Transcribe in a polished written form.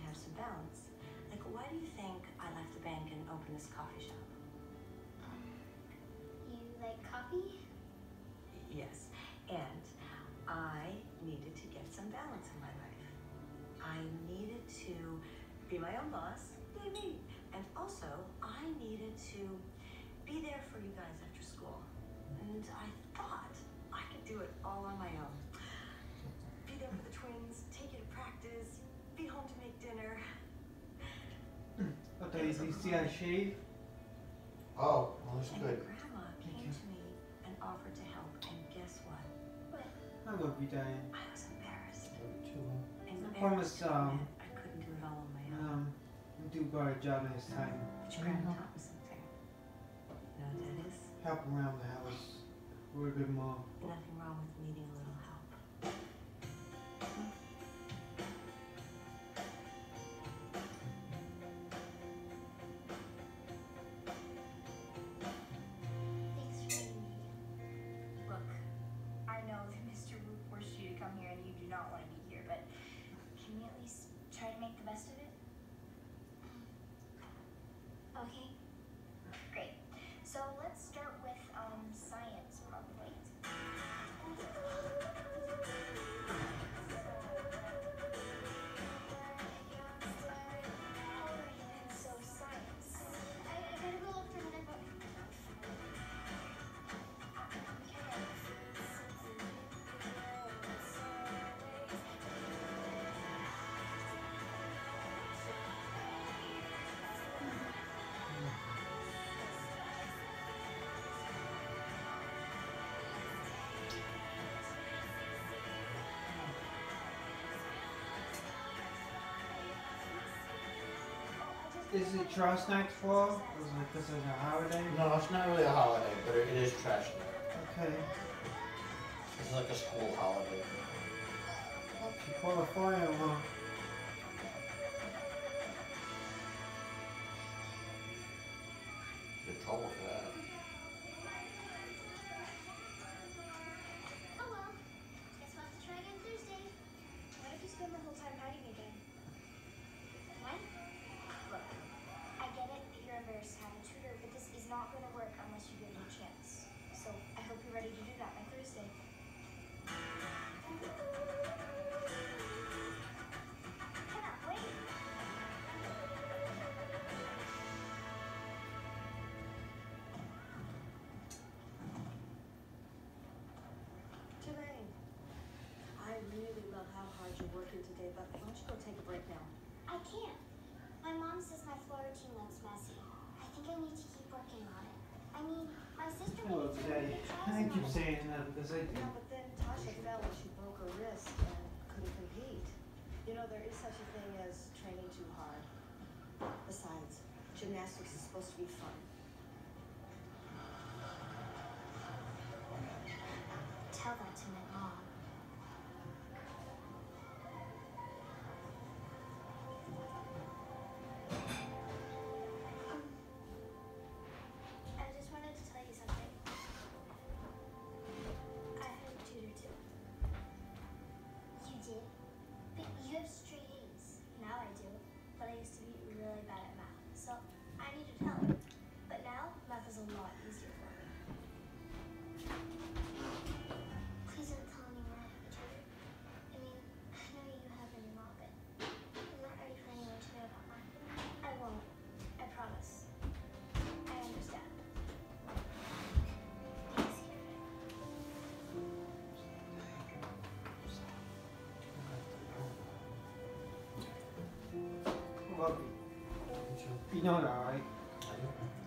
have some balance. Like, why do you think I left the bank and opened this coffee shop? You like coffee? Yes, and I needed to get some balance in my life. I needed to be my own boss, yay me. And also, I needed to be there for you guys after school. And I thought I could do it all on my own. Be there for the twins, take you to practice, be home to make dinner. Okay, do you see I shave? Oh, well, that's And good. Grandma came to me and offered to help, and guess what? What? I love you, Diane. I was embarrassed. Love you too, huh? Embarrassed promise, to admit I couldn't do it all on my own. We'll do got a job next time. But your grandma taught me something. You know what that is? Help around the house. We're a good mom. Nothing wrong with needing a little help. Thanks for letting me. Look, I know that Mr. Wu forced you to come here and you do not want to be here, but can we at least try to make the best of it? Okay. Great. So let's start with science, probably. So science. I gotta go look for another book. Is it trash night tomorrow? Or is it because it's a holiday? No, it's not really a holiday, but it is trash day. Okay. It's like a school holiday. You call a fire, huh? Get in trouble for that. Oh well. Guess we'll have to try again Thursday. What if you spend the whole time hiding again? What? Look, I get it that you're embarrassed to have a tutor, but this is not going to work unless you give me a chance. So I hope you're ready to do that by Thursday. Cannot wait. Jermaine, I really love how hard you're working today, but why don't you go take a break now? I can't. My mom says my floor routine looks messy. I think I need to keep working on it. I mean, my sister Hello, made it Daddy. I keep saying that because I do. Yeah, but then Tasha fell and she broke her wrist and couldn't compete. You know, there is such a thing as training too hard. Besides, gymnastics is supposed to be fun. Tell that to my mom. I just wanted to tell you something. I had a tutor too. You did? But you have straight A's. Now I do. But I used to be really bad at math. So I needed help. But now math is a lot easier for me. Please don't tell anyone I have a tutor. I mean, I know you have and your mom, but I'm not ready for anyone to know about mine. I won't. I promise. I understand. Thanks, Love you. Me too. You know that, right? I do.